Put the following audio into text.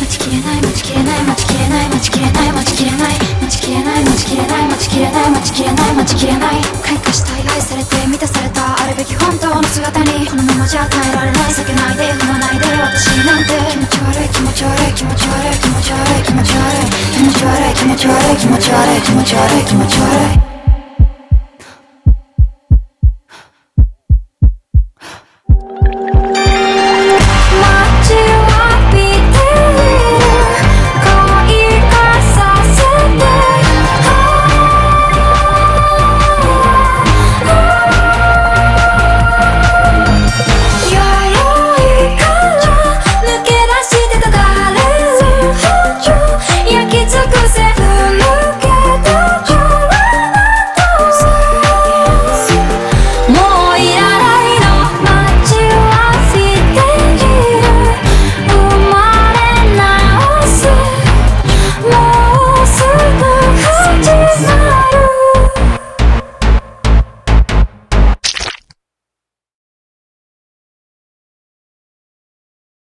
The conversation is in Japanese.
待ちきれない待ちきれない待ちきれない待ちきれない待ちきれない待ちきれない待ちきれない待ちきれない待ちきれない待ちきれない開花したい愛されて満たされたあるべき本当の姿にこのままじゃ耐えられない避けないで踏まないで私なんて気持ち悪い気持ち悪い気持ち悪い気持ち悪い気持ち悪い気持ち悪い気持ち悪い気持ち悪い気持ち悪い気持ち悪い